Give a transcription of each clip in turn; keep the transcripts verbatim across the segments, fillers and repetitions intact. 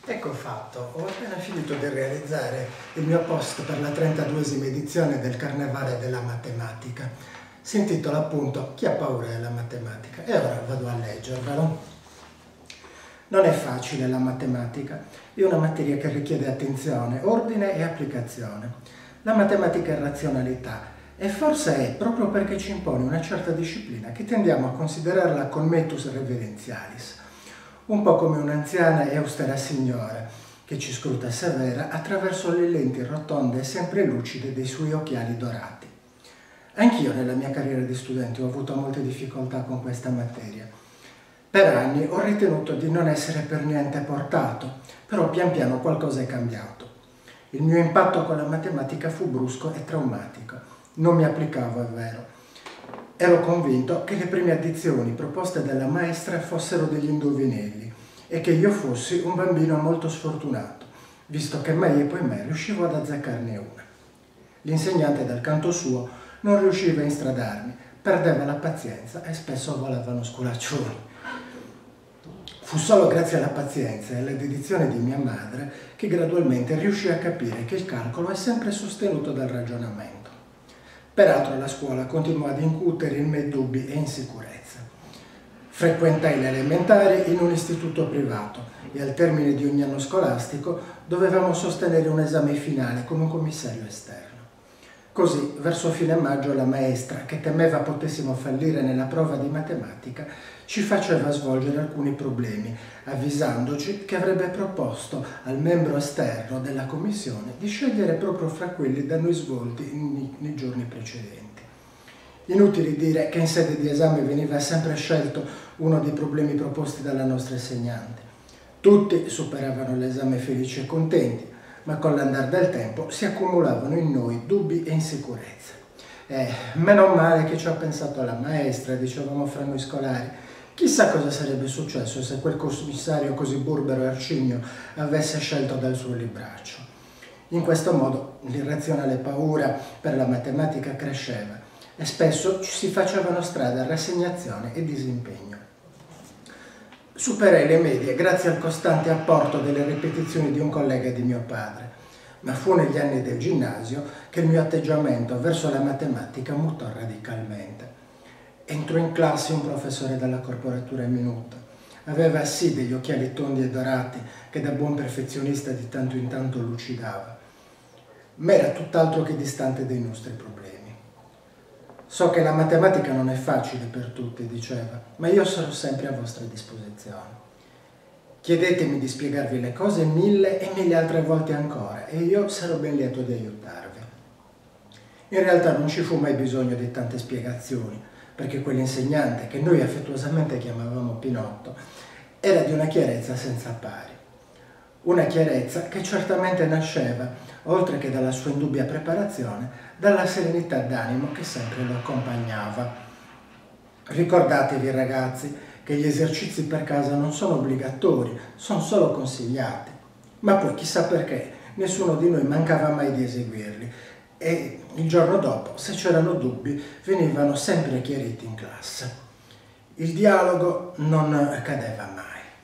Ecco fatto, ho appena finito di realizzare il mio post per la trentaduesima edizione del Carnevale della Matematica. Si intitola appunto "Chi ha paura della matematica?" e ora vado a leggervelo. Non è facile la matematica, è una materia che richiede attenzione, ordine e applicazione. La matematica è razionalità e forse è proprio perché ci impone una certa disciplina che tendiamo a considerarla con metus reverenzialis. Un po' come un'anziana e austera signora che ci scruta severa attraverso le lenti rotonde e sempre lucide dei suoi occhiali dorati. Anch'io nella mia carriera di studente ho avuto molte difficoltà con questa materia. Per anni ho ritenuto di non essere per niente portato, però pian piano qualcosa è cambiato. Il mio impatto con la matematica fu brusco e traumatico. Non mi applicavo, è vero. Ero convinto che le prime addizioni proposte dalla maestra fossero degli indovinelli e che io fossi un bambino molto sfortunato, visto che mai e poi mai riuscivo ad azzeccarne una. L'insegnante dal canto suo non riusciva a instradarmi, perdeva la pazienza e spesso volavano sculaccioni. Fu solo grazie alla pazienza e alla dedizione di mia madre che gradualmente riuscì a capire che il calcolo è sempre sostenuto dal ragionamento. Peraltro la scuola continuò ad incutere in me dubbi e insicurezza. Frequentai le elementari in un istituto privato e al termine di ogni anno scolastico dovevamo sostenere un esame finale con un commissario esterno. Così, verso fine maggio, la maestra, che temeva potessimo fallire nella prova di matematica, ci faceva svolgere alcuni problemi, avvisandoci che avrebbe proposto al membro esterno della commissione di scegliere proprio fra quelli da noi svolti nei giorni precedenti. Inutile dire che in sede di esame veniva sempre scelto uno dei problemi proposti dalla nostra insegnante. Tutti superavano l'esame felici e contenti, ma con l'andare del tempo si accumulavano in noi dubbi e insicurezze. Eh, meno male che ci ha pensato la maestra, dicevamo fra noi scolari. Chissà cosa sarebbe successo se quel commissario così burbero e arcigno avesse scelto dal suo libraccio. In questo modo l'irrazionale paura per la matematica cresceva e spesso ci si facevano strada rassegnazione e disimpegno. Superai le medie grazie al costante apporto delle ripetizioni di un collega di mio padre, ma fu negli anni del ginnasio che il mio atteggiamento verso la matematica mutò radicalmente. Entrò in classe un professore dalla corporatura minuta. Aveva sì degli occhiali tondi e dorati che da buon perfezionista di tanto in tanto lucidava, ma era tutt'altro che distante dai nostri problemi. So che la matematica non è facile per tutti, diceva, ma io sarò sempre a vostra disposizione. Chiedetemi di spiegarvi le cose mille e mille altre volte ancora e io sarò ben lieto di aiutarvi. In realtà non ci fu mai bisogno di tante spiegazioni, perché quell'insegnante, che noi affettuosamente chiamavamo Pinotto, era di una chiarezza senza pari. Una chiarezza che certamente nasceva, oltre che dalla sua indubbia preparazione, dalla serenità d'animo che sempre lo accompagnava. Ricordatevi, ragazzi, che gli esercizi per casa non sono obbligatori, sono solo consigliati. Ma poi, chissà perché, nessuno di noi mancava mai di eseguirli e il giorno dopo, se c'erano dubbi, venivano sempre chiariti in classe. Il dialogo non cadeva mai.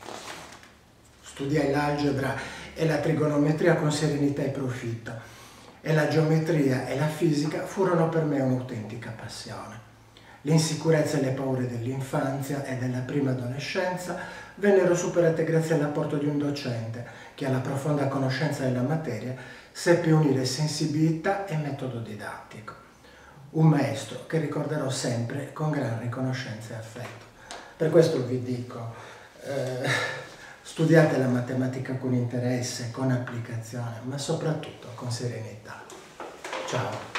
Studiai l'algebra e la trigonometria con serenità e profitto, e la geometria e la fisica furono per me un'autentica passione. L'insicurezza e le paure dell'infanzia e della prima adolescenza vennero superate grazie all'apporto di un docente che, alla profonda conoscenza della materia, seppe unire sensibilità e metodo didattico. Un maestro che ricorderò sempre con gran riconoscenza e affetto. Per questo vi dico, eh, studiate la matematica con interesse, con applicazione, ma soprattutto con serenità. Ciao!